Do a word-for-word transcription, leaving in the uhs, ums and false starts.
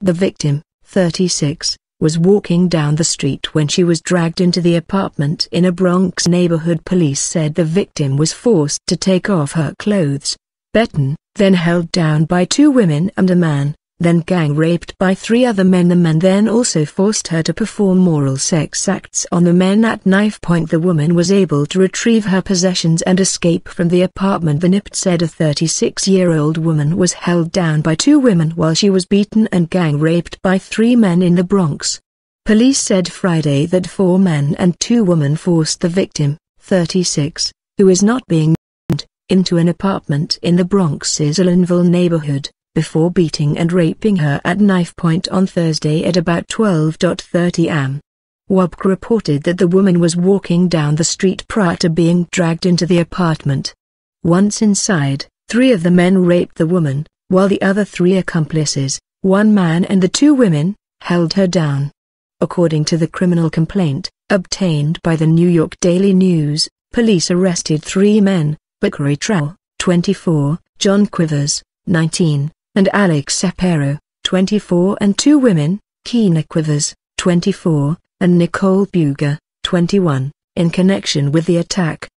The victim, thirty-six, was walking down the street when she was dragged into the apartment in a Bronx neighborhood. Police said the victim was forced to take off her clothes, beaten, then held down by two women and a man, then gang-raped by three other men. The men then also forced her to perform oral sex acts on the men at knife point. The woman was able to retrieve her possessions and escape from the apartment. The N Y P D said a thirty-six-year-old woman was held down by two women while she was beaten and gang-raped by three men in the Bronx. Police said Friday that four men and two women forced the victim, thirty-six, who is not being named, into an apartment in the Bronx's Olinville neighborhood, before beating and raping her at knife point on Thursday at about twelve thirty a m W A B C reported that the woman was walking down the street prior to being dragged into the apartment. Once inside, three of the men raped the woman, while the other three accomplices, one man and the two women, held her down. According to the criminal complaint, obtained by the New York Daily News, police arrested three men, Bakari Trowell, twenty-four, John Quivers, nineteen, and Alex Sapero, twenty-four, and two women, Keena Quivers, twenty-four, and Nicole Buger, twenty-one, in connection with the attack.